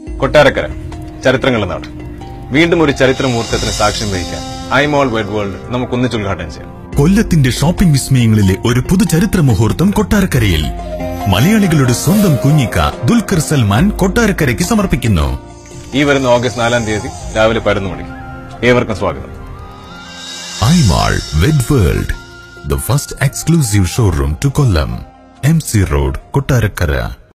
കൊട്ടാരക്കര ചരിത്രങ്ങളുടെ നാട്. വീണ്ടും ഒരു ചരിത്ര മുഹൂർത്തത്തിന് സാക്ഷ്യം വഹിക്കാൻ ഐമോൾ വെഡ് വേൾഡ് നമുക്കൊന്നിച്ച് ഉദ്ഘാടനം ചെയ്യാം. കൊല്ലത്തിന്റെ ഷോപ്പിംഗ് വിസ്മയങ്ങളിലെ ഒരു പുതു ചരിത്ര മുഹൂർത്തം കൊട്ടാരക്കരയിൽ. മലയാളികളുടെ സ്വന്തം കുഞ്ഞിക്ക ദുൽഖർ സൽമാൻ കൊട്ടാരക്കരയ്ക്ക് സമർപ്പിക്കുന്നു. ഈ വരുന്ന ഓഗസ്റ്റ് 4-ാം തീയതി രാവിലെ 11 മണിക്ക്. ഏവർക്കും സ്വാഗതം. ഐമോൾ wed world, the first exclusive showroom to Kollam, MC Road, Kottarakkara.